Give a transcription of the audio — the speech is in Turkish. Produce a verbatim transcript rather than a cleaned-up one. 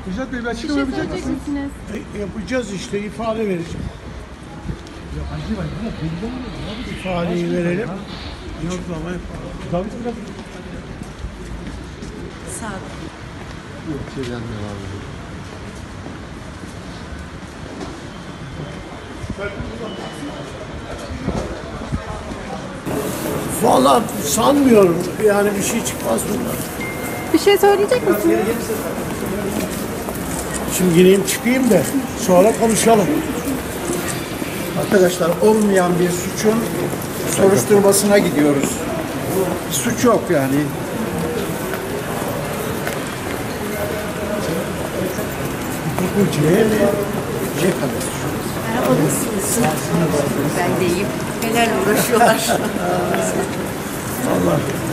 Müjdat Bey bir Bir açıklama şey yapacak söyleyecek mısınız? misiniz? E, yapacağız işte, ifade vereceğim. İfadeyi verelim. Yoklama yapalım. Sağ olun. Valla sanmıyorum. Yani bir şey çıkmaz bundan. Bir şey söyleyecek misiniz? Şimdi gireyim çıkayım da sonra konuşalım. Arkadaşlar olmayan bir suçun soruşturmasına gidiyoruz. Bir suç yok yani. Bu C mi? C kadar. Ben de iyiyim. Neler uğraşıyorlar. Allah.